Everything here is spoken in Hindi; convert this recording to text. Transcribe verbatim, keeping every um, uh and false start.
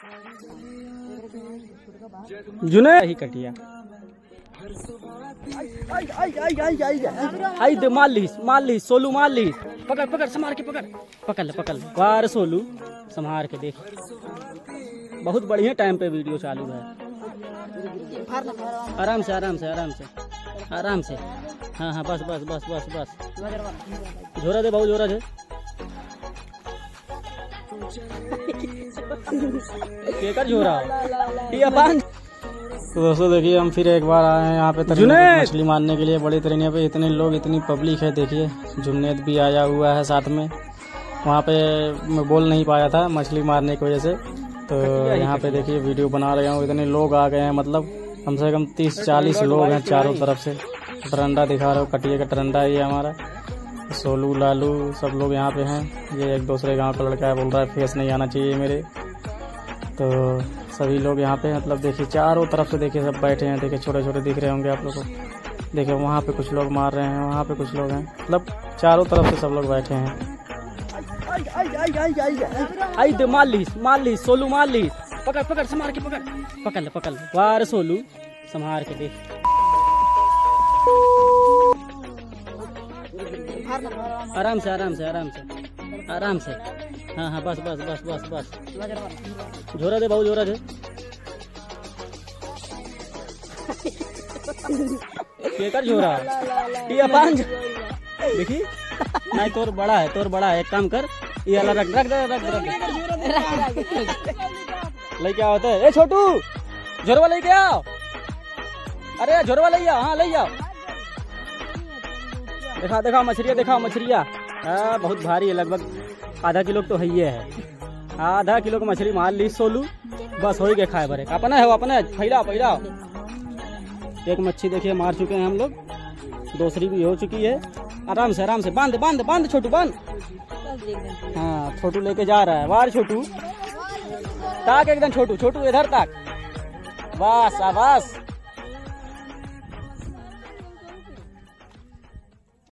जुने ही कटिया आई आई आई आई आई आई दे मार ली मार ली सोलू मार ली पकड़ पकड़ संभाल के पकड़ पकड़ ले पकड़ बार सोलू संभाल के देख बहुत बढ़िया टाइम पे वीडियो चालू है। आराम से आराम से आराम से आराम से हाँ हाँ बस बस बस बस बस झोरा दे बहुत झोरा दे केकर झोरा ये पांच। तो दोस्तों देखिए हम फिर एक बार आए हैं यहाँ पे मछली मारने के लिए। बड़ी तरीने पे इतने लोग इतनी पब्लिक है। देखिए जुन्नैद भी आया हुआ है साथ में। वहाँ पे मैं बोल नहीं पाया था मछली मारने की वजह से। तो यहाँ पे देखिए वीडियो बना रहे हूँ। इतने लोग आ गए हैं, मतलब कम से कम तीस चालीस लोग हैं चारों तरफ से। टरंडा दिखा रहा हूँ, कटिए का टरंडा ये हमारा। सोलू लालू सब लोग यहाँ पे हैं। ये एक दूसरे गांव का लड़का है, बोल रहा है फेस नहीं आना चाहिए मेरे। तो सभी लोग यहाँ पे मतलब देखिए चारों तरफ से देखिए सब बैठे हैं। देखिए छोटे छोटे दिख रहे होंगे आप लोगों को। देखिए वहाँ पे कुछ लोग मार रहे हैं, वहाँ पे कुछ लोग हैं, मतलब चारों तरफ से सब लोग बैठे हैं। आई आई आई आई आई आई दे मार ली मार ली सोलू मार ली पकड़ पकड़ संभाल के पकड़ पकड़ ले पकड़ ले बार सोलू संभाल के देख आराम से आराम से आराम से आराम से हाँ हाँ बस बस बस बस बस झोरा दे बहुत झोरा दे केकर झोरा ये पांच देखी नहीं तोर बड़ा है तोर बड़ा है। एक काम कर ये वाला रख रख रख रख लेके आओ। ए छोटू झोरवा लेके आओ। अरे झोरवा ले आओ। हाँ ले आओ। देखा देखा मछलियाँ देखा मछलियाँ हाँ बहुत भारी है, लगभग आधा किलो तो है ही है। आधा किलो की मछली मार ली सोलू बस हो गया खाए भरे। अपना है वो अपना है फैलाओ फैलाओ। एक मच्छी देखिए मार चुके हैं हम लोग, दूसरी भी हो चुकी है। आराम से आराम से बांध बांध बांध छोटू बांध। हाँ छोटू लेके जा रहा है। वार छोटू ताक एकदम छोटू छोटू इधर तक बस बस